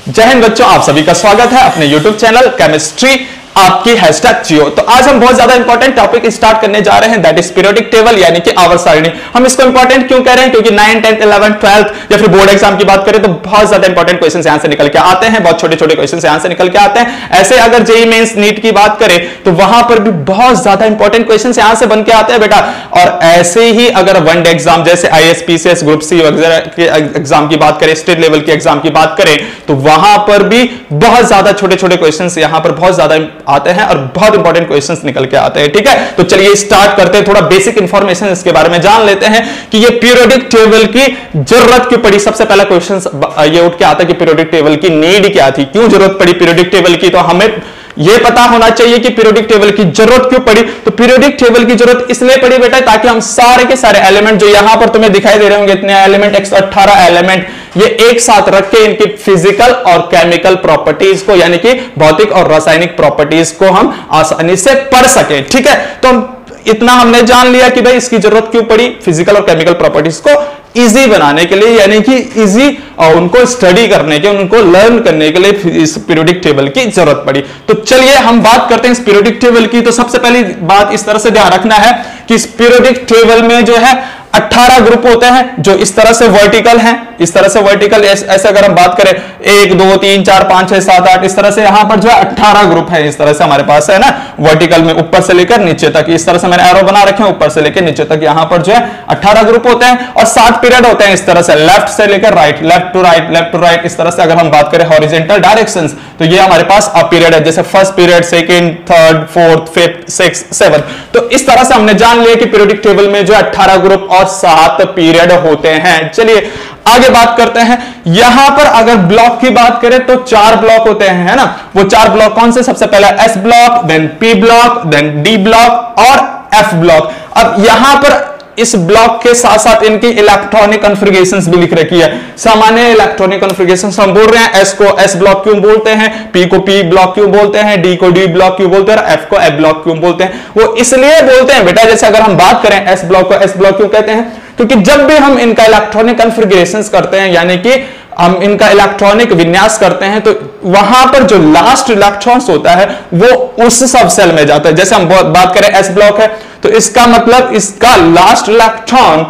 जय हिंद बच्चों, आप सभी का स्वागत है अपने YouTube चैनल केमिस्ट्री आपकी #जियो। तो आज हम बहुत ज्यादा इंपॉर्टेंट टॉपिक स्टार्ट करने जा रहे हैं, दैट इज पीरियोडिक टेबल यानी कि आवर्त सारणी। हम इसको इंपॉर्टेंट क्यों कह रहे हैं? क्योंकि 9, 10, 11, 12 या फिर बोर्ड एग्जाम की बात करें तो बहुत ज्यादा इंपॉर्टेंट क्वेश्चन यहां से निकल के आते हैं, बहुत छोटे छोटे क्वेश्चन यहां से निकल के आते हैं। ऐसे अगर जेईई मेंस नीट की बात करें तो वहां पर भी बहुत ज्यादा इंपॉर्टेंट क्वेश्चन यहां से बन के आते हैं बेटा। और ऐसे ही अगर वनडे एग्जाम जैसे IAS, PCS, ग्रुप सी वगैरह के एग्जाम की बात करें, स्टेट लेवल के एग्जाम की बात करें तो वहां पर भी बहुत ज्यादा छोटे छोटे क्वेश्चन यहां पर बहुत ज्यादा आते हैं और बहुत इंपॉर्टेंट क्वेश्चंस निकल के आते हैं। ठीक है, तो चलिए स्टार्ट करते हैं, थोड़ा बेसिक इंफॉर्मेशन इसके बारे में जान लेते हैं कि ये पीरियोडिक टेबल की जरूरत क्यों पड़ी। सबसे पहला क्वेश्चन ये उठ के आता है कि पीरियोडिक टेबल की नीड क्या थी, क्यों जरूरत पड़ी पीरियोडिक टेबल की। तो हमें यह पता होना चाहिए कि पीरियोडिक टेबल की जरूरत क्यों पड़ी। तो पीरियोडिक टेबल की जरूरत इसलिए पड़ी बेटा ताकि हम सारे के सारे एलिमेंट जो यहां पर तुम्हें दिखाई दे रहे होंगे, इतने एलिमेंट 118 एलिमेंट, ये एक साथ रख के इनकी फिजिकल और केमिकल प्रॉपर्टीज को यानी कि भौतिक और रासायनिक प्रॉपर्टीज को हम आसानी से पढ़ सके। ठीक है, तो इतना हमने जान लिया कि भाई इसकी जरूरत क्यों पड़ी, फिजिकल और केमिकल प्रॉपर्टीज को इजी बनाने के लिए यानी कि इजी और उनको स्टडी करने के, उनको लर्न करने के लिए इस पीरियोडिक टेबल की जरूरत पड़ी। तो चलिए हम बात करते हैं इस पीरियोडिक टेबल की। तो सबसे पहली बात इस तरह से ध्यान रखना है कि इस पीरियोडिक टेबल में जो है 18 ग्रुप होते हैं जो इस तरह से वर्टिकल हैं, इस तरह से वर्टिकल। ऐसे अगर हम बात करें 1, 2, 3, 4, 5, 6, 7, 8 इस तरह से यहां पर जो है 18 ग्रुप है इस तरह से हमारे पास है ना, वर्टिकल में ऊपर से लेकर नीचे तक। इस तरह से मैंने एरो बना रखे हैं, ऊपर से लेकर नीचे तक यहां पर जो है 18 ग्रुप होते हैं और 7 पीरियड होते हैं इस तरह से, लेफ्ट से लेकर right, left to right, left to right. इस तरह से अगर हम बात करें हॉरिजॉन्टल डायरेक्शंस तो ये हमारे पास अ पीरियड है, जैसे first period, second, third, fourth, fifth, sixth, seventh. तो इस तरह से हमने जान लिया कि पीरियोडिक टेबल में जो 18 ग्रुप और 7 पीरियड होते हैं। चलिए आगे बात करते हैं। यहां पर अगर ब्लॉक की बात करें तो 4 ब्लॉक होते हैं, है ना। वो 4 ब्लॉक कौन से? सबसे पहला S block, then P block, then D block और F ब्लॉक। अब यहां पर इस ब्लॉक के साथ साथ इनकी इलेक्ट्रॉनिक कॉन्फ़िगरेशंस भी लिख रखी है। सामान्य इलेक्ट्रॉनिक कॉन्फ़िगरेशंस हम बोल रहे हैं, S को S ब्लॉक क्यों बोलते हैं, P को P ब्लॉक क्यों बोलते हैं, D को D ब्लॉक क्यों बोलते हैं और F को F ब्लॉक क्यों बोलते हैं। वो इसलिए बोलते हैं बेटा, जैसे अगर हम बात करें S ब्लॉक को S ब्लॉक क्यों कहते हैं, क्योंकि जब भी हम इनका इलेक्ट्रॉनिक कॉन्फ़िगरेशंस करते हैं यानी कि हम इनका इलेक्ट्रॉनिक विन्यास करते हैं तो वहां पर जो लास्ट इलेक्ट्रॉन्स होता है वो उस सब सेल में जाता है। जैसे हम बात करें S ब्लॉक है तो इसका मतलब इसका last electron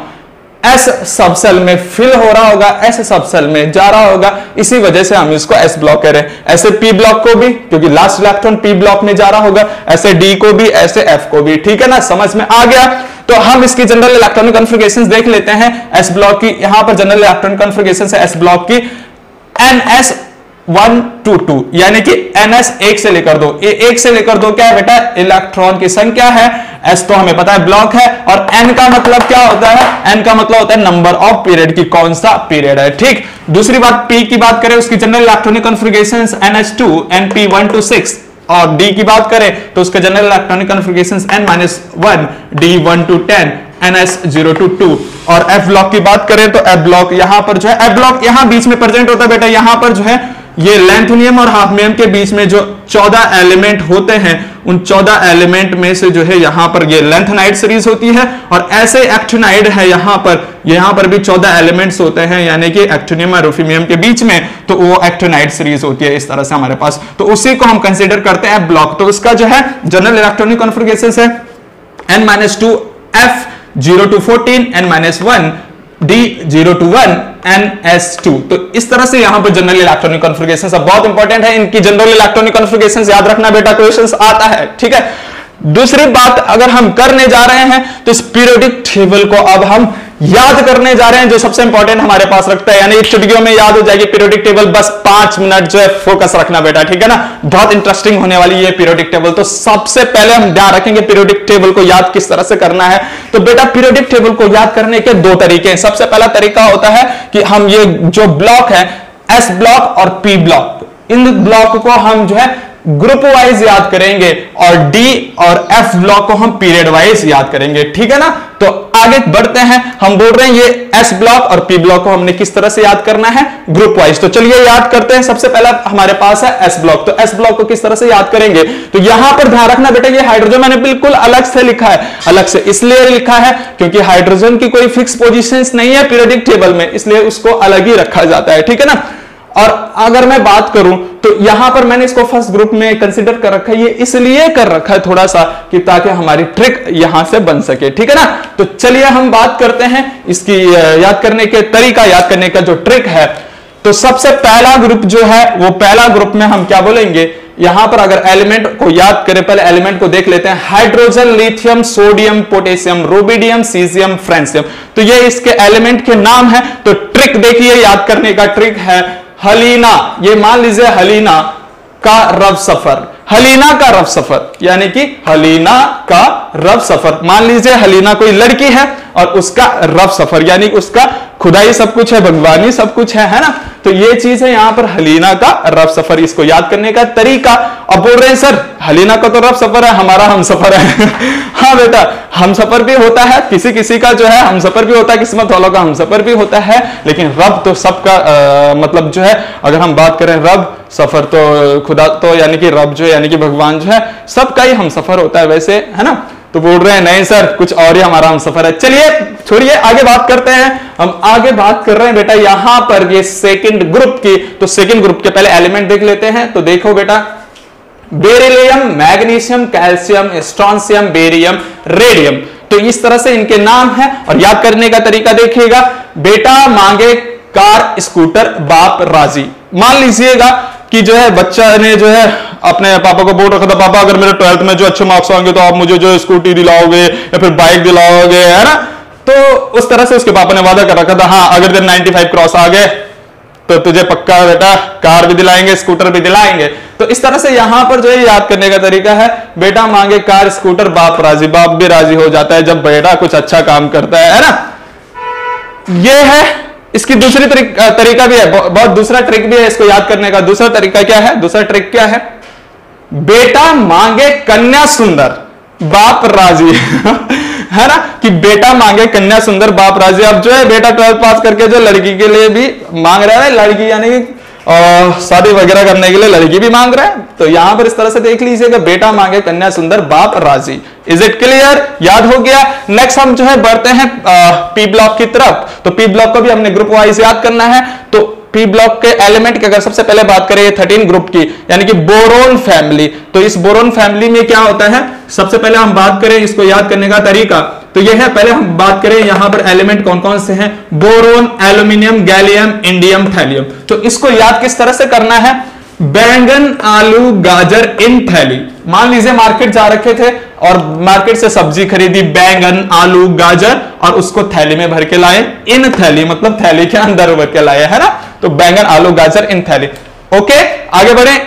S sub shell में फिल हो रहा होगा, S सब सेल में जा रहा होगा, इसी वजह से हम इसको S ब्लॉक कह रहे हैं। ऐसे P ब्लॉक को भी, क्योंकि लास्ट इलेक्ट्रॉन P ब्लॉक में जा रहा होगा, ऐसे D को भी, ऐसे F को भी। ठीक है ना, समझ में आ गया। तो हम इसकी जनरल इलेक्ट्रॉनिक कॉन्फ़िगरेशंस देख लेते हैं। S ब्लॉक की यहां पर जनरल इलेक्ट्रॉनिक कॉन्फ़िगरेशंस है S ब्लॉक की NS1 to 2 यानी कि NS 1 से लेकर 2। ये 1 से लेकर 2 क्या है बेटा? इलेक्ट्रॉन की संख्या है। S तो हमें पता है ब्लॉक है और N का मतलब क्या होता है? N का मतलब होता है नंबर ऑफ पीरियड की, कौन सा पीरियड है। ठीक, दूसरी बात P की बात करें, उसकी general electronic configurations NH2 NP1 to 6 और D की बात करें तो उसके general electronic configurations N-1 D1 to 10 NS0 to 2। और F ब्लॉक की बात करें तो F ब्लॉक यहां पर जो है, F ब्लॉक यहां बीच में प्रेजेंट होता है बेटा। यहां पर जो है ये लैंथोनियम और हाफनियम के बीच में जो 14 एलिमेंट होते हैं उन 14 एलिमेंट में से जो है यहां पर ये लैंथोनाइड सीरीज होती है और ऐसे एक्टिनाइड है यहां पर भी 14 एलिमेंट्स होते हैं यानी कि एक्टिनियम और रुफिनियम के बीच में, तो वो एक्टिनाइड सीरीज होती है इस तरह से हमारे पास। तो उसी को हम कंसीडर करते हैं ब्लॉक। तो उसका जो है जनरल इलेक्ट्रॉनिक कॉन्फ़िगरेशंस है N-2 F0 to 14 N-1 D0 to 1 NS2। तो इस तरह से यहां पर जनरल इलेक्ट्रॉनिक कॉन्फ़िगरेशंस बहुत इंपॉर्टेंट है। इनकी जनरल इलेक्ट्रॉनिक कॉन्फ़िगरेशंस याद रखना बेटा, क्वेश्चंस आता है। ठीक है, दूसरी बात अगर हम करने जा रहे हैं तो इस पीरियोडिक टेबल को अब हम याद करने जा रहे हैं, जो सबसे इंपॉर्टेंट हमारे पास रखता है, यानी चुटकियों में याद हो जाएगी पीरियोडिक टेबल। बस 5 मिनट जो है फोकस रखना बेटा, ठीक है ना। बहुत इंटरेस्टिंग होने वाली है पीरियोडिक टेबल। तो सबसे पहले हम ध्यान रखेंगे पीरियोडिक टेबल को याद किस तरह से करना है। तो बेटा पीरियोडिक टेबल को याद करने के 2 तरीके हैं। सबसे पहला तरीका होता है कि हम ये जो ब्लॉक है S ब्लॉक और P ब्लॉक, इन ब्लॉक को हम जो है ग्रुप वाइज याद करेंगे और D और F ब्लॉक को हम पीरियड वाइज याद करेंगे। ठीक है ना, तो आगे बढ़ते हैं। हम बोल रहे हैं ये S ब्लॉक और P ब्लॉक को हमने किस तरह से याद करना है? Group wise. तो चलिए याद करते हैं। सबसे पहला हमारे पास है S ब्लॉक। तो S ब्लॉक को किस तरह से याद करेंगे? तो यहां पर ध्यान रखना बेटा, ये हाइड्रोजन मैंने बिल्कुल अलग से लिखा है। अलग से इसलिए लिखा है क्योंकि हाइड्रोजन की कोई फिक्स पोजीशंस नहीं है पीरियोडिक टेबल में, इसलिए उसको अलग ही रखा जाता है। ठीक है ना। और अगर मैं बात करूं तो यहां पर मैंने इसको फर्स्ट ग्रुप में कंसीडर कर रखा है, ये इसलिए कर रखा है थोड़ा सा कि ताकि हमारी ट्रिक यहां से बन सके, ठीक है ना। तो चलिए हम बात करते हैं इसकी याद करने के तरीका, याद करने का जो ट्रिक है। तो सबसे पहला ग्रुप जो है वो पहला ग्रुप में हम क्या बोलेंगे, यहां पर अगर एलिमेंट को याद करें, पहले एलिमेंट को देख लेते हैं। Hydrogen, lithium, sodium, potassium, rubidium, caesium, francium. तो ये इसके एलिमेंट के नाम है। तो ट्रिक देखिए, याद करने का ट्रिक है हलीना। ये मान लीजिए हलीना का रब सफर, हलीना का रब सफर यानी कि हलीना का रब सफर। मान लीजिए हलीना कोई लड़की है और उसका रब सफर यानी उसका खुदाई सब कुछ है, भगवानी सब कुछ है ना। तो ये चीज है यहां पर हलीना का रब सफर, इसको याद करने का तरीका। अब बोल रहे हैं सर हलीना का तो रब सफर है, हमारा हम सफर है। हाँ बेटा, हम सफर भी होता है, किसी किसी का जो है हम सफर भी होता है, किस्मत वालों का हम सफर भी होता है, लेकिन रब तो सबका मतलब जो है, अगर हम बात करें रब सफर तो खुदा तो यानी कि रब जो यानी कि भगवान जो है सबका ही हम सफर होता है वैसे, है ना। तो बोल रहे हैं नहीं सर कुछ और ही हमारा हम सफर है। चलिए छोड़िए, आगे बात करते हैं। हम आगे बात कर रहे हैं बेटा यहां पर ये सेकंड ग्रुप की। तो सेकंड ग्रुप के पहले एलिमेंट देख लेते हैं। तो देखो बेटा, beryllium, magnesium, calcium, strontium, barium, radium. तो इस तरह से इनके नाम है और याद करने का तरीका देखिएगा। बेटा मांगे कार स्कूटर बाप राजी। मान लीजिएगा कि जो है बच्चा ने जो है अपने पापा को बोल रखा था, पापा अगर मेरे 12th में जो अच्छे मार्क्स आएंगे तो आप मुझे जो स्कूटी दिलाओगे या फिर बाइक दिलाओगे, है ना। तो उस तरह से उसके पापा ने वादा कर रखा था, हाँ अगर तेरे 95 क्रॉस आ गए तो तुझे पक्का बेटा कार भी दिलाएंगे, स्कूटर भी दिलाएंगे। तो इस तरह से यहां पर जो है याद करने का तरीका है, बेटा मांगे कार स्कूटर बाप राजी। बाप भी राजी हो जाता है जब बेटा कुछ अच्छा काम करता है ना। ये है इसकी दूसरी तरीका भी है, बहुत दूसरा ट्रिक भी है इसको याद करने का। दूसरा तरीका क्या है, दूसरा ट्रिक क्या है, बेटा मांगे कन्या सुंदर बाप राजी। है ना, कि बेटा मांगे कन्या सुंदर बाप राजी। अब जो है बेटा 12th पास करके जो लड़की के लिए भी मांग रहा है, लड़की यानी शादी वगैरह करने के लिए लड़की भी मांग रहा है। तो यहां पर इस तरह से देख लीजिएगा, बेटा मांगे कन्या सुंदर बाप राजी। इज इट क्लियर, याद हो गया। नेक्स्ट हम जो है बढ़ते हैं पी ब्लॉक की तरफ। तो पी ब्लॉक को भी हमने ग्रुप वाइज याद करना है। तो पी ब्लॉक के एलिमेंट की अगर सबसे पहले बात करें 13 ग्रुप की, यानी कि बोरोन फैमिली। तो इस बोरोन फैमिली में क्या होता है, सबसे पहले हम बात करें इसको याद करने का तरीका। तो यह है, पहले हम बात करें यहां पर एलिमेंट कौन कौन से हैं, boron, aluminium, gallium, indium, thallium. तो इसको याद किस तरह से करना है, बैंगन, आलू, गाजर इन थैली। मान लीजिए मार्केट जा रखे थे और मार्केट से सब्जी खरीदी, बैंगन, आलू, गाजर, और उसको थैली में भर के लाए। इन थैली मतलब थैली के अंदर भर के लाए, है ना। तो बैंगन, आलू, गाजर इन थैली। ओके, आगे बढ़े।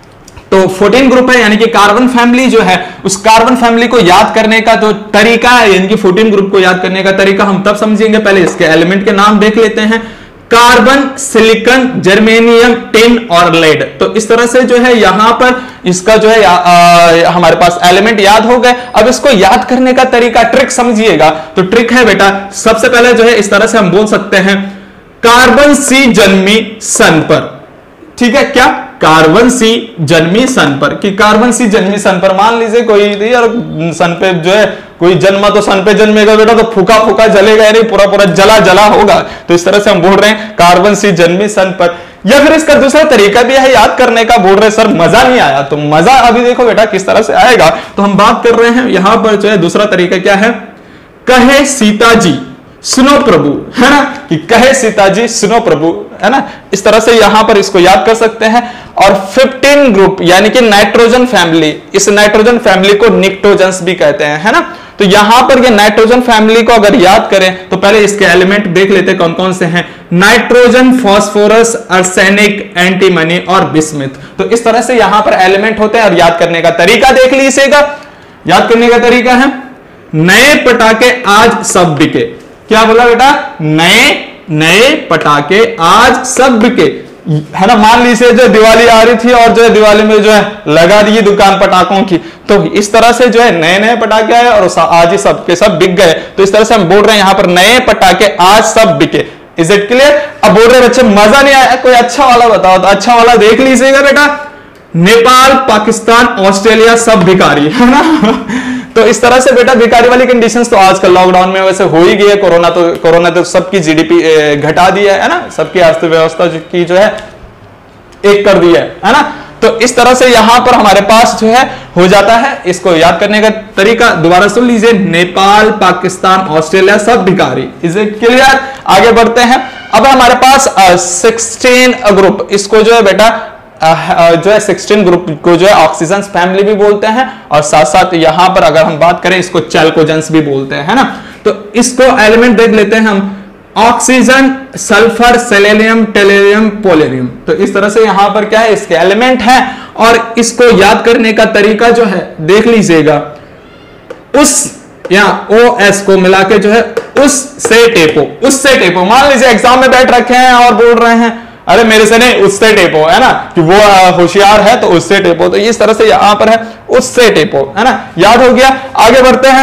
तो 14 ग्रुप है, यानी कि कार्बन फैमिली जो है, उस कार्बन फैमिली को याद करने का जो तरीका है, यानी कि 14 ग्रुप को याद करने का तरीका हम तब समझेंगे, पहले इसके एलिमेंट के नाम देख लेते हैं। कार्बन, सिलिकॉन, जर्मेनियम, टिन और लेड। तो इस तरह से जो है यहां पर इसका जो है हमारे पास एलिमेंट याद हो गए। अब इसको याद करने का तरीका, ट्रिक समझिएगा। तो ट्रिक है बेटा, सबसे पहले जो है इस तरह से हम बोल सकते हैं, कार्बन सी जन्मी सन पर। ठीक है, क्या, कार्बन सी जन्मी सन पर, कि कार्बन सी जन्मी सन पर। मान लीजिए कोई यार सन पे जो है कोई जन्मा तो सन पे जन्मेगा बेटा, तो फूका फूका जलेगा, यानी पूरा पूरा जला जला होगा। तो इस तरह से हम बोल रहे हैं कार्बन सी जन्मी सन पर। या फिर इसका दूसरा तरीका भी है याद करने का, बोल रहे सर मजा नहीं आया। तो मजा अभी देखो बेटा किस तरह से आएगा। तो हम बात कर रहे हैं यहां पर जो है दूसरा तरीका क्या है, कहे सीता जी सुनो प्रभु, है ना, कि कहे सीता जी सुनो प्रभु, है ना। इस तरह से यहां पर इसको याद कर सकते हैं। और 15 ग्रुप यानी कि नाइट्रोजन फैमिली, इस नाइट्रोजन फैमिली को निक्टोजेंस भी कहते हैं, है ना। तो यहां पर ये नाइट्रोजन फैमिली को अगर याद करें तो पहले इसके एलिमेंट देख लेते हैं कौन कौन से हैं, नाइट्रोजन, फास्फोरस, आर्सेनिक, एंटीमनी और बिस्मिथ। तो इस तरह से यहां पर एलिमेंट होते हैं। और याद करने का तरीका देख लीजिएगा, याद करने का तरीका है, नए पटाखे आज सब बिके। क्या बोला बेटा, नए नए पटाखे आज सब बिके, है ना। मान लीजिए जो दिवाली आ रही थी और जो है दिवाली में जो है लगा दी दुकान पटाखों की। तो इस तरह से जो है नए नए पटाखे आए और आज ही सब के सब बिक गए। तो इस तरह से हम बोल रहे हैं यहां पर नए पटाखे आज सब बिके। Is it clear. अब बोल रहे बच्चे मजा नहीं आया, कोई अच्छा वाला बताओ। तो अच्छा वाला देख लीजिएगा बेटा, नेपाल, पाकिस्तान, ऑस्ट्रेलिया सब भिखारी, है ना। तो इस तरह से बेटा भिखारी वाली कंडीशंस तो आजकल लॉकडाउन में वैसे हो ही गई है। कोरोना तो सबकी जीडीपी घटा दी है ना, सबकी अर्थव्यवस्था की जो है एक कर दिया है ना। तो इस तरह से यहां पर हमारे पास जो है हो जाता है। इसको याद करने का तरीका दोबारा सुन लीजिए, नेपाल, पाकिस्तान, ऑस्ट्रेलिया सब भिखारी। इज इट क्लियर? आगे बढ़ते हैं। अब हमारे पास 16 ग्रुप, इसको जो है बेटा जो है 16 ग्रुप को जो है ऑक्सीजन फैमिली भी बोलते हैं, और साथ साथ यहां पर अगर हम बात करें इसको चैल्कोजेंस भी बोलते हैं, है ना। तो इसको एलिमेंट देख लेते हैं हम, oxygen, sulphur, selenium, tellurium, polonium. तो इस तरह से यहां पर क्या है, इसके एलिमेंट हैं, और इसको याद करने का तरीका जो है देख लीजिएगा, उस या OS को मिला के जो है उससे टेपो। मान लीजिए एग्जाम में बैठ रखे हैं और बोल रहे हैं अरे मेरे से नहीं उससे टेपो, है ना, कि वो होशियार है तो उससे टेपो। तो इस तरह से यहां पर है उससे टेपो, है ना, याद हो गया। आगे बढ़ते हैं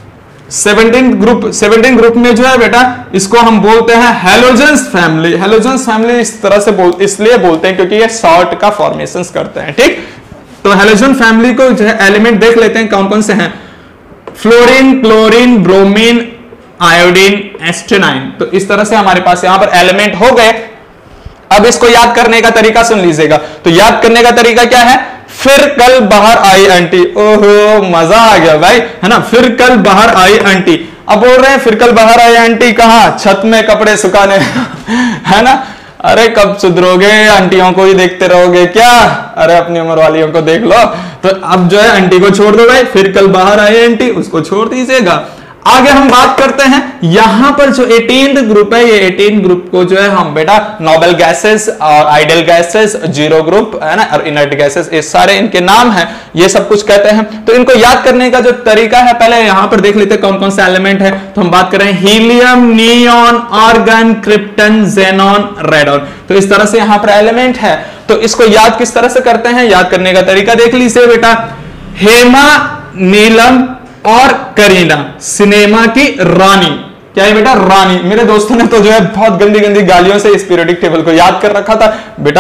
17 ग्रुप में जो है बेटा इसको हम बोलते हैं हैलोजेंस फैमिली। हैलोजेंस फैमिली इस तरह से इसलिए बोलते हैं क्योंकि ये सॉल्ट का फॉर्मेशन करते हैं, ठीक। तो हैलोजन फैमिली को जो है एलिमेंट देख लेते हैं कौन कौन से हैं, fluorine, chlorine, bromine, iodine, astatine. तो इस तरह से हमारे पास यहां पर एलिमेंट हो गए। अब इसको याद करने का तरीका सुन लीजिएगा। तो याद करने का तरीका क्या है, फिर कल बाहर आई आंटी। ओहो मजा आ गया भाई, है ना, फिर कल बाहर आई आंटी। अब बोल रहे हैं फिर कल बाहर आई आंटी कहां, छत में कपड़े सुखाने है ना। अरे कब सुधरोगे, आंटियों को ही देखते रहोगे क्या, अरे अपनी उम्र वालियों को देख लो। तो अब जो है आंटी को छोड़ दो भाई, फिर कल बाहर आई आंटी उसको छोड़ दीजिएगा। आगे हम बात करते हैं यहां पर जो 18 ग्रुप है, ये 18 ग्रुप को जो है हम बेटा नोबल गैसेस और आइडियल गैसेस, जीरो ग्रुप, है ना, और इनर्ट गैसेस, ये सारे इनके नाम हैं, ये सब कुछ कहते हैं। तो इनको याद करने का जो तरीका है, पहले यहां पर देख लेते हैं कौन कौन से एलिमेंट है। तो हम बात करें helium, neon, argon, krypton, xenon, radon. तो इस तरह से यहां पर एलिमेंट है। तो इसको याद किस तरह से करते हैं, याद करने का तरीका देख लीजिए बेटा, हेमा, नीलम और करीना, सिनेमा की रानी। क्या है बेटा, रानी। मेरे दोस्तों ने तो जो है बहुत गंदी गंदी गालियों से इस पीरियोडिक टेबल को याद कर रखा था। बेटा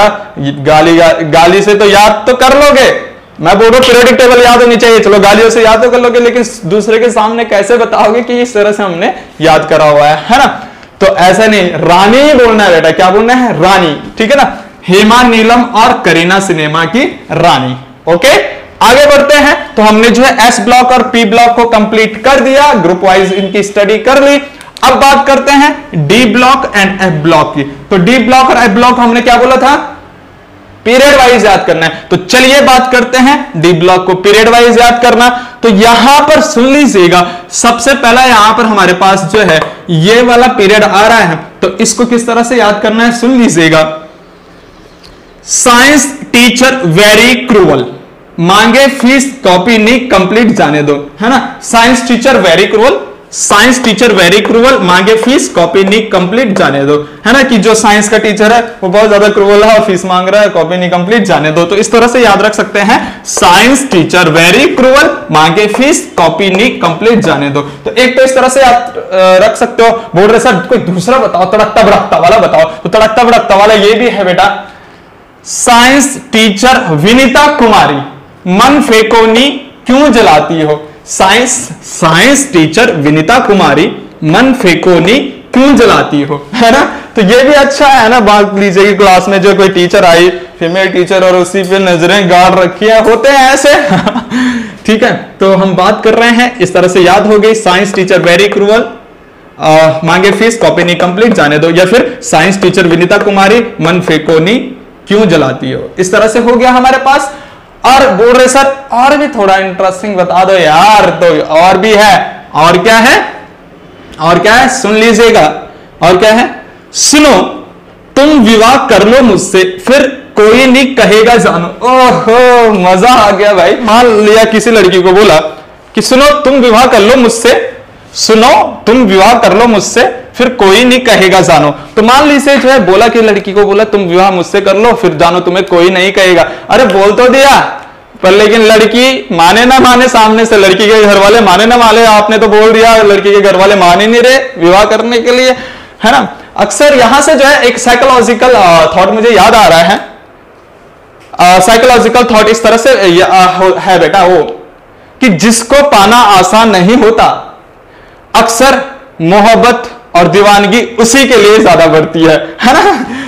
गाली से तो याद तो कर लोगे, मैं बोल रहा हूं पीरियोडिक टेबल याद होनी चाहिए, चलो गालियों से याद तो कर लोगे, लेकिन दूसरे के सामने कैसे बताओगे कि इस तरह से हमने याद करा हुआ है ना। तो ऐसा नहीं, रानी ही बोलना है बेटा। क्या बोलना है, रानी, ठीक है ना। हेमा, नीलम और करीना, सिनेमा की रानी। ओके, आगे बढ़ते हैं। तो हमने जो है एस ब्लॉक और पी ब्लॉक को कंप्लीट कर दिया, ग्रुप वाइज इनकी स्टडी कर ली। अब बात करते हैं D block and F block की। तो डी ब्लॉक और एफ ब्लॉक हमने क्या बोला था, पीरियड वाइज याद करना है। तो चलिए बात करते हैं डी ब्लॉक को पीरियड वाइज याद करना। तो यहां पर सुन लीजिएगा, सबसे पहला यहां पर हमारे पास जो है ये वाला पीरियड आ रहा है, तो इसको किस तरह से याद करना है सुन लीजिएगा। साइंस टीचर वेरी क्रूअल, मांगे फीस कॉपी नहीं कंप्लीट जाने दो, है ना। Science teacher very cruel, science teacher very cruel, मांगे फीस कॉपी नहीं कंप्लीट जाने दो, है ना, कि जो साइंस का टीचर है वो बहुत ज्यादा क्रूअल है और फीस मांग रहा है, कॉपी नहीं कंप्लीट जाने दो। तो इस तरह से याद रख सकते हैं, साइंस टीचर वेरी क्रूअल, मांगे फीस कॉपी नहीं कंप्लीट जाने दो। तो एक तो इस तरह से याद रख सकते हो। बोल रहे सर कोई दूसरा बताओ, तड़कता भड़कता वाला बताओ। तो तड़कता भड़कता वाला ये भी है बेटा, साइंस टीचर विनीता कुमारी, मन फेकोनी क्यों जलाती हो। साइंस टीचर विनीता कुमारी, मन फेकोनी क्यों जलाती हो, है ना। तो ये भी अच्छा है ना। बात लीजिए कि क्लास में जो कोई टीचर आई, फीमेल टीचर, और उसी पे नजरें गाड़ रखी है, होते हैं ऐसे ठीक है। तो हम बात कर रहे हैं, इस तरह से याद हो गई, साइंस टीचर वेरी क्रूअल, मांगे फीस कॉपी नहीं कंप्लीट जाने दो, या फिर साइंस टीचर विनीता कुमारी, मन फेकोनी क्यों जलाती हो। इस तरह से हो गया हमारे पास। और बोल रहे सर और भी थोड़ा इंटरेस्टिंग बता दो यार। तो और भी है, और क्या है, और क्या है सुन लीजिएगा। और क्या है, सुनो तुम विवाह कर लो मुझसे, फिर कोई नहीं कहेगा जानो। ओहो मजा आ गया भाई। मान लिया किसी लड़की को बोला कि सुनो तुम विवाह कर लो मुझसे, सुनो तुम विवाह कर लो मुझसे, फिर कोई नहीं कहेगा जानो। तो मान लीजिए जो है बोला कि लड़की को बोला तुम विवाह मुझसे कर लो, फिर जानो तुम्हें कोई नहीं कहेगा। अरे बोल तो दिया, पर लेकिन लड़की माने ना माने, सामने से लड़की के घर वाले माने ना माने, आपने तो बोल दिया, लड़की के घर वाले मान ही नहीं रहे विवाह करने के लिए, है ना। अक्सर यहां से जो है एक साइकोलॉजिकल थॉट मुझे याद आ रहा है। साइकोलॉजिकल थॉट इस तरह से है बेटा, वो कि जिसको पाना आसान नहीं होता, अक्सर मोहब्बत और दीवानगी उसी के लिए ज्यादा बढ़ती है ना।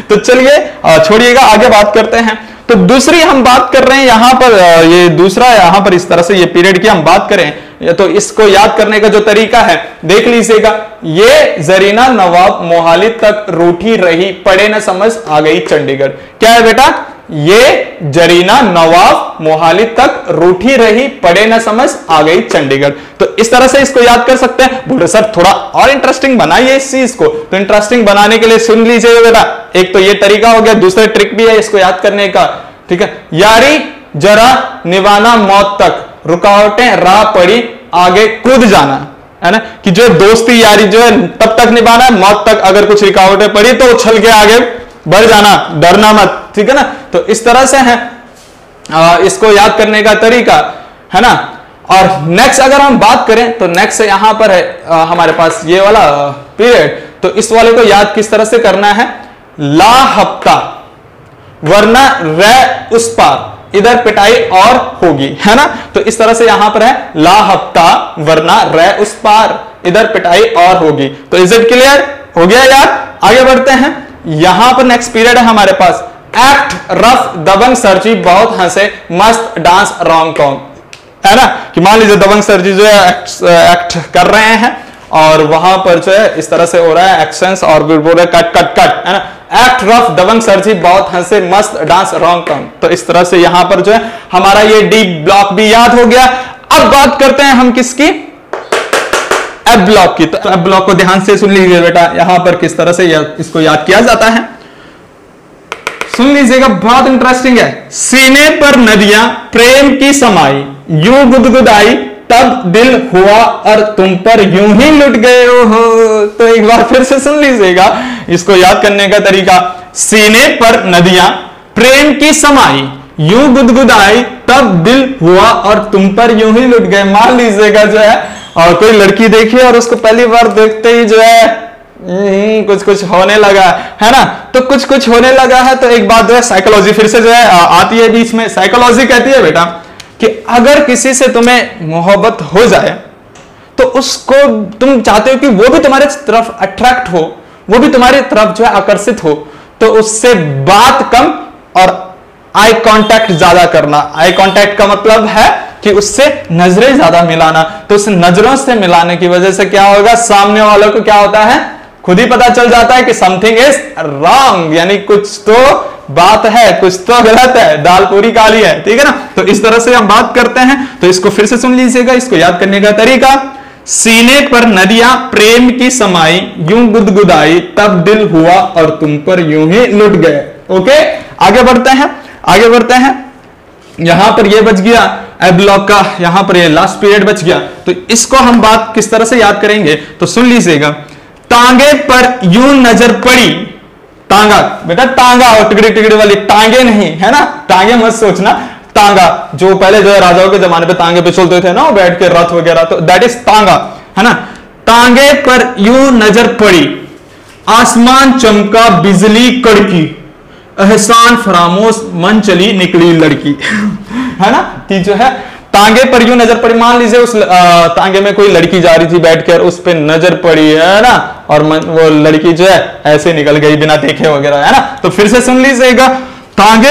तो चलिए छोड़िएगा, आगे बात करते हैं। तो दूसरी हम बात कर रहे हैं यहां पर, ये दूसरा यहां पर इस तरह से ये पीरियड की हम बात करें तो इसको याद करने का जो तरीका है देख लीजिएगा। ये जरीना नवाब मोहाली तक रूठी रही, पढ़े न समझ आ गई चंडीगढ़। क्या है बेटा? ये जरीना नवाब मोहाली तक रूठी रही, पढ़े न समझ आ गई चंडीगढ़। तो इस तरह से इसको याद कर सकते हैं। बोले सर थोड़ा और इंटरेस्टिंग बनाइए इस चीज को। तो इंटरेस्टिंग बनाने के लिए सुन लीजिए बेटा, एक तो ये तरीका हो गया, दूसरा ट्रिक भी है इसको याद करने का, ठीक है। यारी जरा निभाना मौत तक, रुकावटें राह पड़ी आगे कूद जाना, है ना, कि जो दोस्ती यारी जो है तब तक निभाना है, मौत तक अगर कुछ रुकावटें पड़ी तो उछल के आगे बढ़ जाना, डरना मत, ठीक है ना। तो इस तरह से है इसको याद करने का तरीका, है ना। और नेक्स्ट अगर हम बात करें तो नेक्स्ट यहां पर है हमारे पास ये वाला पीरियड। तो इस वाले को याद किस तरह से करना है? ला हफ्ता वरना रह उस पार, इधर पिटाई और होगी, है ना। तो इस तरह से यहां पर है ला हफ्ता वरना रह उस पार, इधर पिटाई और होगी। तो इज इट क्लियर? हो गया यार। आगे बढ़ते हैं। यहां पर नेक्स्ट पीरियड है हमारे पास एक्ट रफ दबंग सरजी बहुत हंसे मस्त डांस रोंग टोंग, है ना। कि मान लीजिए दबंग सरजी जो है एक्ट कर रहे हैं और वहां पर जो है इस तरह से हो रहा है एक्शंस और बोल रहे कट कट कट, है ना। एक्ट रफ दबंग सरजी बहुत हंसे मस्त डांस रोंग टोंग। तो इस तरह से यहां पर जो है हमारा ये डी ब्लॉक भी याद हो गया। अब बात करते हैं हम किसकी? एफ ब्लॉक की। तो एफ ब्लॉक को ध्यान से सुन लीजिए बेटा, यहां पर किस तरह से इसको याद किया जाता है सुन लीजिएगा, बहुत इंटरेस्टिंग है। सीने पर नदियां प्रेम की समाई, यूं गुदगुदाई तब दिल हुआ और तुम पर यूं ही लुट गए हो। तो एक बार फिर से सुन लीजिएगा इसको याद करने का तरीका। सीने पर नदियां प्रेम की समाई, यूं गुदगुदाई तब दिल हुआ और तुम पर यूं ही लुट गए। मान लीजिएगा जो है और कोई लड़की देखी और उसको पहली बार देखते ही जो है कुछ कुछ होने लगा, है ना। तो कुछ कुछ होने लगा है तो एक बात जो है साइकोलॉजी फिर से जो है आती है बीच में। साइकोलॉजी कहती है बेटा कि अगर किसी से तुम्हें मोहब्बत हो जाए तो उसको तुम चाहते हो कि वो भी तुम्हारे तरफ अट्रैक्ट हो, वो भी तुम्हारी तरफ जो है आकर्षित हो, तो उससे बात कम और आई कांटेक्ट ज्यादा करना। आई कांटेक्ट का मतलब है कि उससे नजरें ज्यादा मिलाना। तो उस नजरों से मिलाने की वजह से क्या होगा, सामने वालों को क्या होता है, खुद ही पता चल जाता है कि समथिंग इज रॉन्ग, यानी कुछ तो बात है, कुछ तो गलत है, दाल पूरी काली है, ठीक है ना। तो इस तरह से हम बात करते हैं। तो इसको फिर से सुन लीजिएगा, इसको याद करने का तरीका। सीने पर नदियां प्रेम की समाई, यूं गुदगुदाई तब दिल हुआ और तुम पर यूं ही लुट गए। ओके, आगे बढ़ते हैं, आगे बढ़ते हैं। यहां पर ये बच गया ए ब्लॉक का, यहां पर ये लास्ट पीरियड बच गया। तो इसको हम बात किस तरह से याद करेंगे तो सुन लीजिएगा। तांगे पर यूं नजर पड़ी, तांगा बेटा तांगा और टिकड़ी टिकड़ी वाली टांगे नहीं, है ना। टांगे मत सोचना, तांगा जो पहले जो है राजाओं के जमाने पे तांगे पे चलते थे ना बैठ के रथ वगैरह, तो दैट इज तांगा, है ना। तांगे पर यूं नजर पड़ी, आसमान चमका बिजली कड़की, एहसान फरामोश मन चली निकली लड़की, है ना। कि जो है तांगे पर यूं नजर पड़ी, मान लीजिए उस तांगे में कोई लड़की जा रही थी बैठकर, उस पे नजर पड़ी, है ना, और वो लड़की जो है ऐसे निकल गई बिना देखे वगैरह, है ना। तो फिर से सुन लीजिएगा। तांगे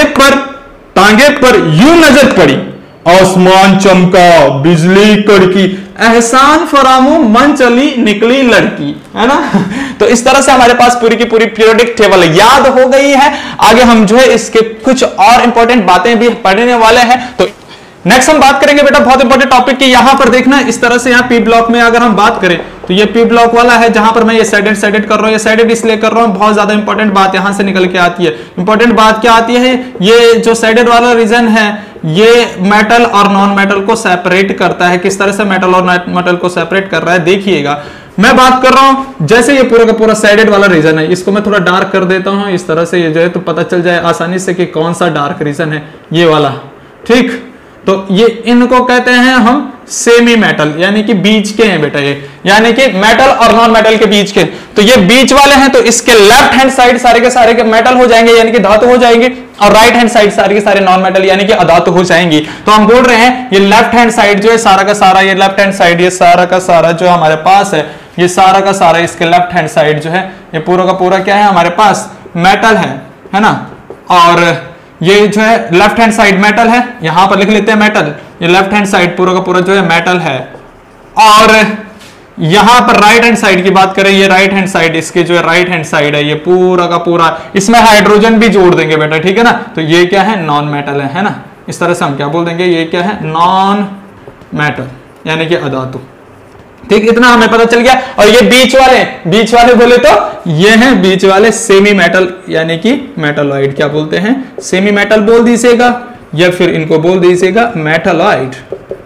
पर यूं नजर पड़ी, आसमान चमका बिजली कड़की, एहसान फरामो मन चली निकली लड़की, है ना। तो इस तरह से हमारे पास पूरी की पूरी पीरियोडिक टेबल याद हो गई है। आगे हम जो है इसके कुछ और इंपॉर्टेंट बातें भी पढ़ने वाले हैं। तो नेक्स्ट हम बात करेंगे बेटा बहुत इंपॉर्टेंट टॉपिक की। यहां पर देखना इस तरह से, यहाँ पी ब्लॉक में अगर हम बात करें तो ये पी ब्लॉक वाला है जहां पर मैं ये साइडेड कर रहा हूं। ये साइडेड इसलिए कर रहा हूं, बहुत ज्यादा इंपॉर्टेंट बात यहां से निकल के आती है। इंपॉर्टेंट बात क्या आती है, ये जो साइडेड वाला रीजन है ये मेटल और नॉन मेटल को सेपरेट करता है। किस तरह से मेटल और नॉन मेटल को सेपरेट कर रहा है देखिएगा। मैं बात कर रहा हूं जैसे ये पूरा का पूरा साइडेड वाला रीजन है, इसको मैं थोड़ा डार्क कर देता हूं इस तरह से, ये जो है तो पता चल जाए आसानी से कि कौन सा डार्क रीजन है, ये वाला, ठीक। तो ये इनको कहते हैं हम सेमी मेटल, यानी कि बीच के हैं बेटा ये, यानी कि मेटल और नॉन मेटल के बीच के। तो ये बीच वाले हैं तो इसके लेफ्ट हैंड साइड सारे के मेटल हो जाएंगे यानी कि धातु हो जाएंगे, और राइट हैंड साइड सारे के सारे नॉन मेटल यानी कि अधातु हो जाएंगी। तो हम बोल रहे हैं ये लेफ्ट हैंड साइड जो है सारा का सारा, ये लेफ्ट हैंड साइड ये सारा का सारा जो हमारे पास है, ये सारा का सारा इसके लेफ्ट हैंड साइड जो है ये पूरा का पूरा क्या है हमारे पास मेटल है ना, और ये जो है लेफ्ट हैंड साइड मेटल है, यहां पर लिख लेते हैं मेटल, ये लेफ्ट हैंड साइड पूरा का पूरा जो है मेटल है। और यहां पर राइट हैंड साइड की बात करें, ये राइट हैंड साइड, इसके जो है राइट हैंड साइड है, ये पूरा का पूरा, इसमें हाइड्रोजन भी जोड़ देंगे बेटा, ठीक है ना, तो ये क्या है, नॉन मेटल है ना। इस तरह से हम क्या बोल देंगे, ये क्या है, नॉन मेटल यानी कि अधातु। ठीक, इतना हमें पता चल गया। और ये बीच वाले बोले तो ये हैं बीच वाले सेमी मेटल यानी कि मेटलॉइड, क्या बोलते हैं, सेमी मेटल बोल दीजिएगा या फिर इनको बोल दीजिएगा मेटलॉइड।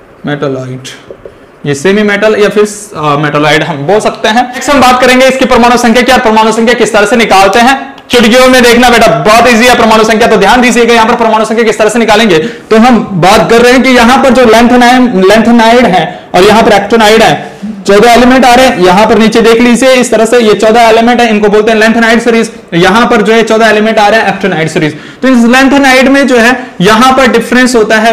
ये सेमी मेटल या फिर मेटलॉइड हम बोल सकते हैं। नेक्स्ट हम बात करेंगे इसकी परमाणु संख्या की, परमाणु संख्या किस तरह से निकालते हैं। चुटकियों में देखना बेटा, बहुत इजी है परमाणु संख्या, तो ध्यान दीजिएगा यहां पर परमाणु संख्या किस तरह से निकालेंगे। तो हम बात कर रहे हैं कि यहां पर जो लेंथेनाइड है और यहां पर एक्टिनाइड है, 14 एलिमेंट आ रहे हैं, यहां पर नीचे देख लीजिए इस तरह से, ये 14 एलिमेंट है, इनको बोलते हैं लेंथेनाइड सीरीज। यहां पर जो है 14 एलिमेंट आ रहे हैं एक्टिनाइड सीरीज। तो इस लेंथेनाइड में जो है यहां पर डिफरेंस होता है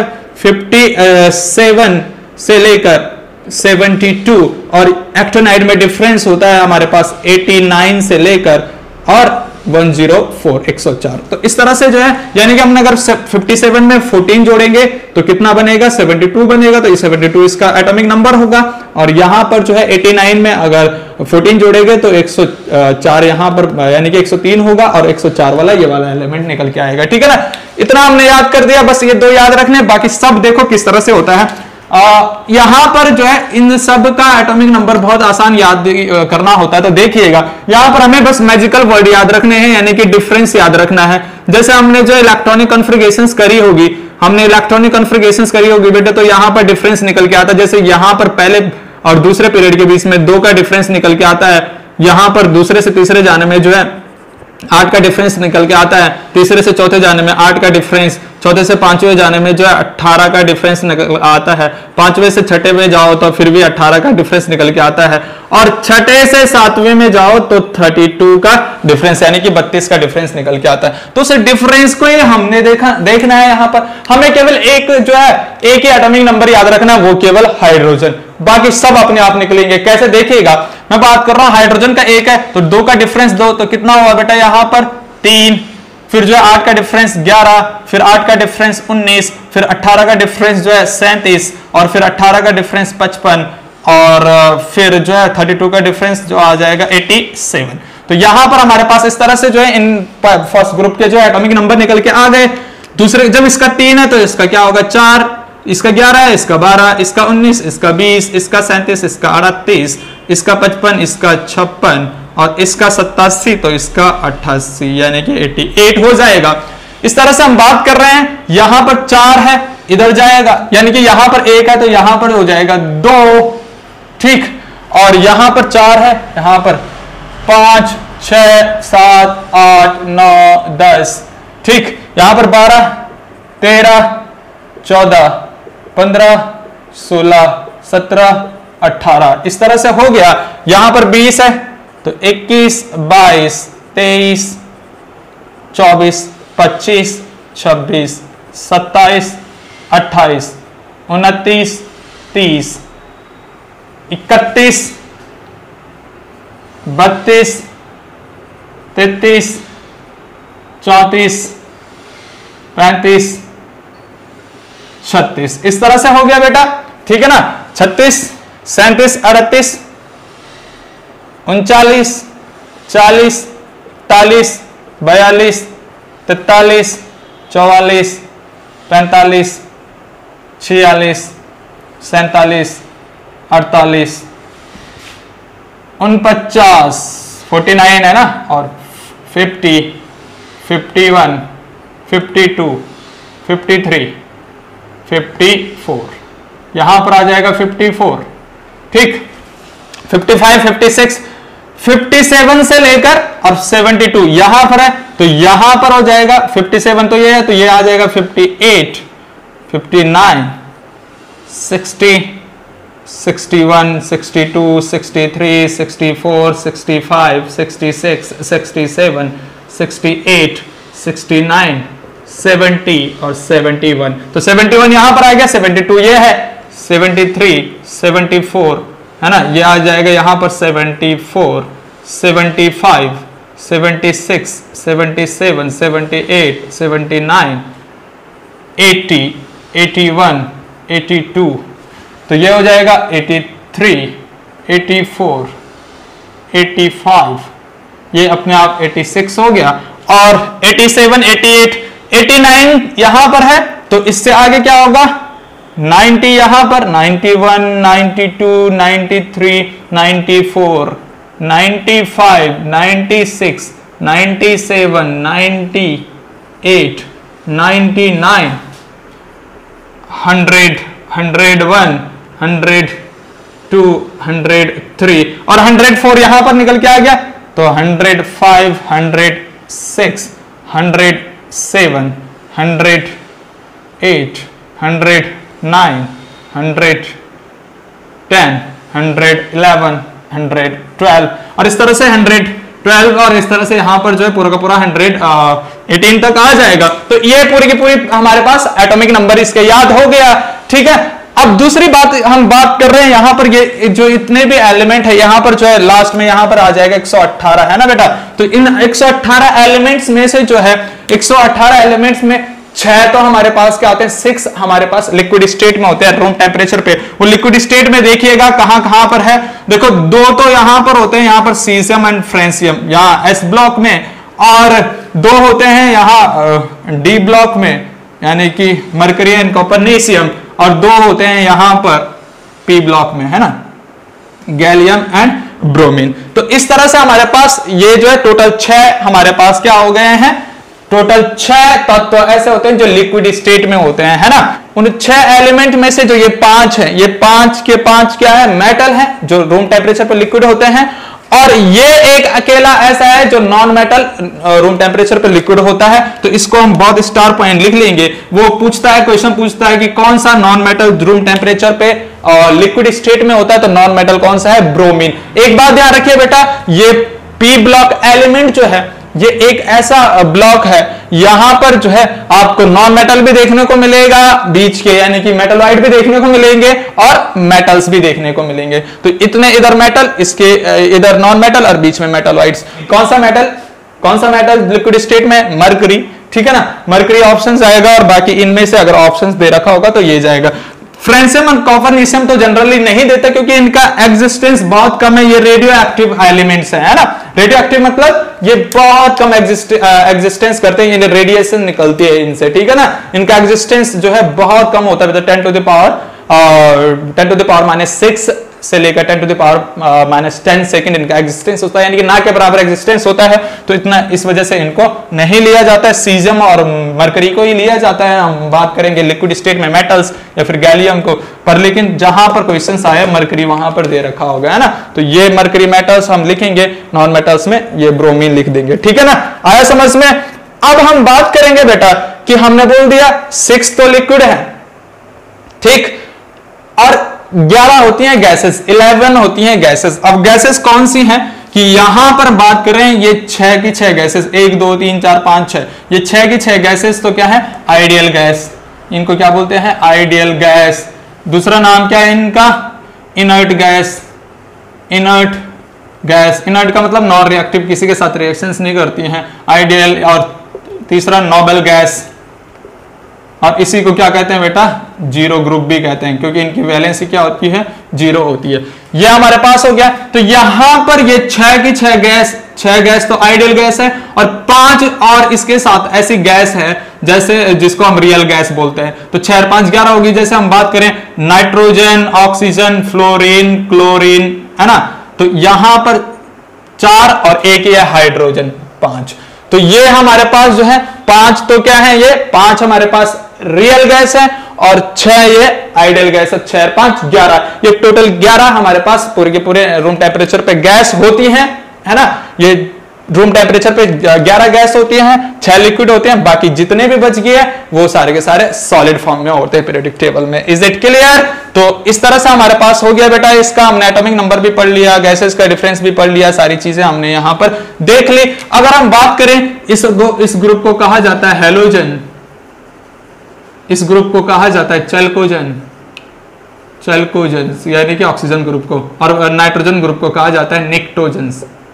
57 से लेकर 72, और एक्टिनाइड में डिफरेंस होता है हमारे पास 89 से लेकर और 104 104। तो इस तरह से जो है, यानी कि हमने अगर 57 में 14 जोड़ेंगे तो कितना बनेगा, 72 बनेगा, तो ये 72 इसका एटॉमिक नंबर होगा। और यहां पर जो है 89 में अगर 14 जोड़ेंगे तो 104 यहां पर यानी कि 103 होगा, और 104 वाला ये वाला एलिमेंट निकल के आएगा, ठीक है ना। इतना हमने याद कर दिया, बस ये दो याद रखने, बाकी सब देखो किस तरह से होता है। यहां पर जो है इन सब का एटॉमिक नंबर बहुत आसान याद करना होता है, तो देखिएगा यहां पर हमें बस मैजिकल वर्ड याद रखने हैं, यानी कि डिफरेंस याद रखना है। जैसे हमने जो इलेक्ट्रॉनिक कॉन्फ़िगरेशंस करी होगी, बेटे, तो यहां पर डिफरेंस निकल के आता है। जैसे यहां पर पहले और दूसरे पीरियड के बीच में 2 का डिफरेंस निकल के आता है, यहां पर दूसरे से तीसरे जाने में जो है 8 का डिफरेंस निकल के आता है, तीसरे से चौथे जाने में 8 का डिफरेंस, चौथे से पांचवें जाने में जो है 18 का डिफरेंस निकल आता है, पांचवें से छठे में जाओ तो फिर भी 18 का डिफरेंस निकल के आता है, और छठे से सातवें में जाओ तो 32 का डिफरेंस यानी कि 32 का डिफरेंस निकल के आता है। तो उस डिफरेंस को ही हमने देखना है। यहां पर हमें केवल एक जो है एक ही एटॉमिक नंबर याद रखना है, वो केवल हाइड्रोजन, बाकी सब अपने आप निकलेंगे। कैसे देखिएगा, मैं बात कर रहा हूं हाइड्रोजन का 1 है तो 2 का डिफरेंस 2, तो कितना हुआ बेटा यहां पर 3, फिर जो है 8 का डिफरेंस 11, फिर 8 का डिफरेंस 19, फिर 18 का डिफरेंस जो है 37, और फिर 18 का डिफरेंस 55, और फिर जो है 32 का डिफरेंस जो आ जाएगा 87। तो यहां पर हमारे पास इस तरह से जो है इन फर्स्ट ग्रुप के जो है एटॉमिक नंबर निकल के आ गए। दूसरे जब इसका 3 है तो इसका क्या होगा 4, इसका 11 है, इसका 12, इसका 19, इसका 20, इसका 37, इसका 38, इसका 55, इसका 56 और इसका 87, तो इसका 88 यानी कि 88 हो जाएगा। इस तरह से हम बात कर रहे हैं, यहां पर 4 है, इधर जाएगा, यानी कि यहां पर 1 है तो यहां पर हो जाएगा 2, ठीक, और यहां पर 4 है, यहां पर 5, 6, 7, 8, 9, 10, ठीक, यहां पर 12, 13, 14, 15, 16, 17, 18, इस तरह से हो गया। यहां पर 20 है तो 21, 22, 23, 24, 25, 26, 27, 28, 29, 30, 31, 32, 33, 34, 35, 36, इस तरह से हो गया बेटा, ठीक है ना। 36, 37, 38, 39, 40, 41, 42, 43, 44, 45, 46, 47, 48, 49, 49 है ना, और 50, 51, 52, 53, 54, यहां पर आ जाएगा 54, ठीक, 55, 56, 57 से लेकर और 72 यहां पर है तो यहां पर हो जाएगा 57, तो ये है तो ये आ जाएगा 58, 59, 60, 61, 62, 63, 64, 65, 66, 67, 68, 69, 70 और 71, तो 71 यहां पर आ गया, 72 ये है, 73, 74 है ना, ये आ जाएगा यहां पर 74, 75, 76, 77, 78, 79, 80, 81, 82, तो ये हो जाएगा 83, 84, 85, ये अपने आप 86 हो गया। और 87, 88, 89 यहां पर है, तो इससे आगे क्या होगा 90 यहां पर, 91, 92, 93, 94, 95, 96, 97, 98, 99, 100, 101, 102, 103 और 104 यहां पर निकल के आ गया, तो 105, 106, 107, 108, 109, 110, 111, 112 और इस तरह से 112 और इस तरह से यहां पर जो है पूरा का पूरा 118 तक आ जाएगा। तो ये पूरी की पूरी हमारे पास एटॉमिक नंबर इसके याद हो गया। ठीक है, अब दूसरी बात हम बात कर रहे हैं यहां पर, ये जो इतने भी एलिमेंट है यहां पर जो है लास्ट में यहां पर आ जाएगा 118, है ना बेटा। तो इन 118 एलिमेंट्स में से जो है 118 एलिमेंट्स में 6 तो हमारे पास क्या होते हैं, 6 हमारे पास लिक्विड स्टेट में होते हैं रूम टेम्परेचर पे। वो लिक्विड स्टेट में देखिएगा कहां कहां पर है, देखो 2 तो यहां पर होते हैं, यहां पर सीजियम एंड फ्रांसियम यहां एस ब्लॉक में, और 2 होते हैं यहां डी ब्लॉक में यानी कि मरकरी एंड कॉपरनेशियम, और 2 होते हैं यहां पर पी ब्लॉक में, है ना, गैलियम एंड ब्रोमीन। तो इस तरह से हमारे पास ये जो है टोटल 6 हमारे पास क्या हो गए हैं, टोटल 6 तत्व ऐसे होते हैं जो लिक्विड स्टेट में होते हैं, है ना। उन 6 एलिमेंट में से जो ये 5 है, ये 5 के 5 क्या है, मेटल है जो रूम टेम्परेचर पर लिक्विड होते हैं, और ये एक अकेला ऐसा है जो नॉन मेटल रूम टेम्परेचर पर लिक्विड होता है। तो इसको हम बहुत स्टार पॉइंट लिख लेंगे। वो पूछता है, क्वेश्चन पूछता है कि कौन सा नॉन मेटल रूम टेम्परेचर पे लिक्विड स्टेट में होता है, तो नॉन मेटल कौन सा है, ब्रोमीन। एक बात ध्यान रखिए बेटा, ये पी ब्लॉक एलिमेंट जो है ये एक ऐसा ब्लॉक है, यहां पर जो है आपको नॉन मेटल भी देखने को मिलेगा बीच के, यानी कि मेटलॉइड भी देखने को मिलेंगे और मेटल्स भी देखने को मिलेंगे। तो इतने इधर मेटल, इसके इधर नॉन मेटल और बीच में मेटलॉइड्स। कौन सा मेटल लिक्विड स्टेट में, मरकरी, ठीक है ना, मरकरी ऑप्शन आएगा, और बाकी इनमें से अगर ऑप्शन दे रखा होगा तो ये जाएगा। फ्रांसियम और कॉपरनेशियम तो जनरली नहीं देता क्योंकि इनका एग्जिस्टेंस बहुत कम है, ये रेडियो एक्टिव एलिमेंट्स है ना। रेडियो एक्टिव मतलब ये बहुत कम एग्जिस्टेंस करते हैं, ये रेडिएशन निकलती है इनसे, ठीक है ना। इनका एग्जिस्टेंस जो है बहुत कम होता है, 10 टू द पावर -6 से लेकर 10 टू द पावर -10 सेकंड इनका एग्जिस्टेंस होता है, यानी कि ना के बराबर एग्जिस्टेंस होता है। तो इतना इस वजह से इनको नहीं लिया जाता है, सीजियम और मरकरी को ही लिया जाता है। हम बात करेंगे लिक्विड स्टेट में मेटल्स या फिर गैलियम को, पर लेकिन जहां पर क्वेश्चंस आया मरकरी वहां पर दे रखा होगा, है ना। तो ये मरकरी मेटल्स हम लिखेंगे, नॉन मेटल्स में ये ब्रोमीन लिख देंगे, ठीक है ना। आया समझ में। अब हम बात करेंगे बेटा कि हमने बोल दिया 6 तो लिक्विड है, ठीक, और 11 होती हैं गैसेस, 11 होती हैं गैसेस। अब गैसेस कौन सी हैं कि यहां पर बात करें, ये 6 की 6 गैसेस, 1 2 3 4 5 6, ये 6 की 6 गैसेस तो क्या है, आइडियल गैस। इनको क्या बोलते हैं, आइडियल गैस। दूसरा नाम क्या है इनका, inert gas. Inert gas, inert का मतलब नॉन रिएक्टिव, किसी के साथ रिएक्शंस नहीं करती हैं, आइडियल। और तीसरा नोबल गैस, और इसी को क्या कहते हैं बेटा, जीरो ग्रुप भी कहते हैं, क्योंकि इनकी वैलेंसी क्या होती है, 0 होती है। ये हमारे पास हो गया। तो यहां पर ये 6 की 6 गैस तो आइडियल गैस है, और 5 और इसके साथ ऐसी गैस है जैसे जिसको हम रियल गैस बोलते हैं। तो 6 और 5 11 होगी। जैसे हम बात करें नाइट्रोजन, ऑक्सीजन, फ्लोरीन, क्लोरीन, है ना। तो यहां पर 4 और 1 ये हाइड्रोजन, 5। तो ये हमारे पास जो है 5 तो क्या है, ये 5 हमारे पास रियल गैस है और 6 ये आइडियल गैस है। 6 और 5 11, ये टोटल 11 हमारे पास पूरे के पूरे रूम टेम्परेचर पे गैस होती हैं, है ना। ये रूम टेम्परेचर पे 11 गैस होती हैं, 6 लिक्विड होते हैं, बाकी जितने भी बच गए वो सारे के सारे सॉलिड फॉर्म में होते हैं पीरियोडिक टेबल में। Is it clear. तो इस तरह से हमारे पास हो गया बेटा, इसका हमने एटॉमिक नंबर भी पढ़ लिया, गैसेस का डिफरेंस भी पढ़ लिया, सारी चीजें हमने यहां पर देख ली। अगर हम बात करें इस ग्रुप को कहा जाता है हेलोजन, इस ग्रुप को कहा जाता है चैल्कोजन, यानी कि ऑक्सीजन ग्रुप को, और नाइट्रोजन ग्रुप को कहा जाता है निक्टोजन,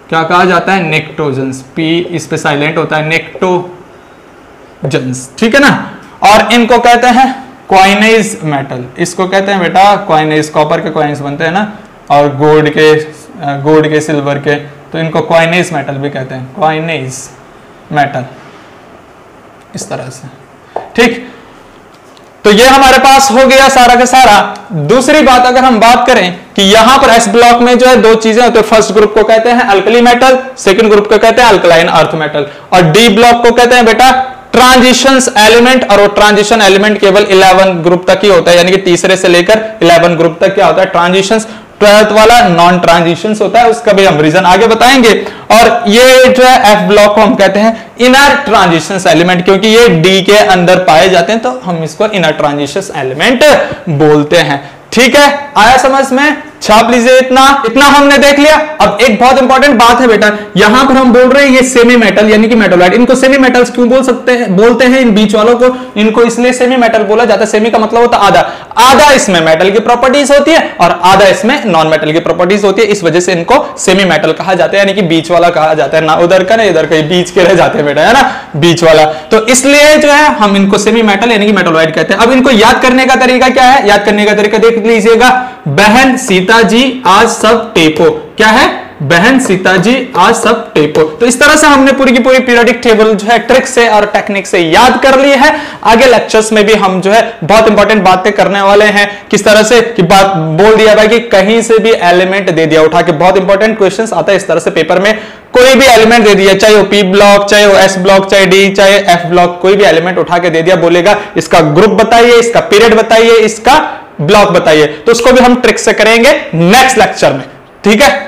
क्या कहा जाता है? नेक्टोजन्स। पी इस पे साइलेंट होता है, नेक्टोजन्स, ठीक है ना। और इनको कहते हैं क्वाइनेज मेटल, इसको कहते हैं बेटा क्वाइनेज, कॉपर के क्वाइन्स बनते हैं ना, और गोल्ड के सिल्वर के, तो इनको क्वाइनेज मेटल भी कहते हैं, क्वाइनेज मेटल, इस तरह से, ठीक। तो ये हमारे पास हो गया सारा का सारा। दूसरी बात अगर हम बात करें कि यहां पर एस ब्लॉक में जो है दो चीजें होती है, फर्स्ट ग्रुप को कहते हैं अल्कली मेटल, सेकंड ग्रुप को कहते हैं अल्कलाइन अर्थ मेटल, और डी ब्लॉक को कहते हैं बेटा ट्रांजिशंस एलिमेंट, और वो ट्रांजिशन एलिमेंट केवल 11 ग्रुप तक ही होता है, यानी कि तीसरे से लेकर 11 ग्रुप तक क्या होता है? ट्रांजिशंस। 12th वाला नॉन ट्रांजिशंस होता है, उसका भी हम रीजन आगे बताएंगे। और ये जो है एफ ब्लॉक को हम कहते हैं इनर ट्रांजिशंस एलिमेंट, क्योंकि ये डी के अंदर पाए जाते हैं, तो हम इसको इनर ट्रांजिशंस एलिमेंट बोलते हैं, ठीक है। आया समझ में? छाप लीजिए, इतना हमने देख लिया। अब एक बहुत इंपॉर्टेंट बात है बेटा, यहां पर हम बोल रहे हैं ये सेमी मेटल यानी कि मेटोलाइट, इनको सेमी मेटल्स क्यों बोलते हैं इन बीच वालों को? इनको इसलिए सेमी मेटल बोला जाता है, सेमी का मतलब होता है आधा, आधा इसमें मेटल की प्रॉपर्टीज होती है और आधा इसमें नॉन मेटल की प्रॉपर्टीज होती है, इस वजह से इनको सेमी मेटल कहा जाता है, यानी कि बीच वाला कहा जाता है, ना उधर का ना इधर का, बीच के रह जाते हैं बेटा, है ना, बीच वाला। तो इसलिए जो है हम इनको सेमी मेटल यानी कि मेटोलाइट कहते हैं। अब इनको याद करने का तरीका क्या है? याद करने का तरीका देख लीजिएगा, बहन सीता जी आज सब टेपो, क्या है? बहन सीता जी आज सब टेपो। तो इस तरह से हमने पूरी की पूरी पीरियोडिक टेबल जो है ट्रिक से और टेक्निक से याद कर ली है। आगे लेक्चर्स में भी हम जो है बहुत इंपॉर्टेंट बातें करने वाले हैं, किस तरह से कि बात बोल दिया भाई कि कहीं से भी एलिमेंट दे दिया उठा के, बहुत इंपॉर्टेंट क्वेश्चंस आता है इस तरह से पेपर में, कोई भी एलिमेंट दे दिया, चाहे वो पी ब्लॉक, चाहे वो एस ब्लॉक, चाहे डी, चाहे एफ ब्लॉक, कोई भी एलिमेंट उठा के दे दिया, बोलेगा इसका ग्रुप बताइए, इसका पीरियड बताइए, इसका ब्लॉक बताइए, तो उसको भी हम ट्रिक से करेंगे नेक्स्ट लेक्चर में, ठीक है।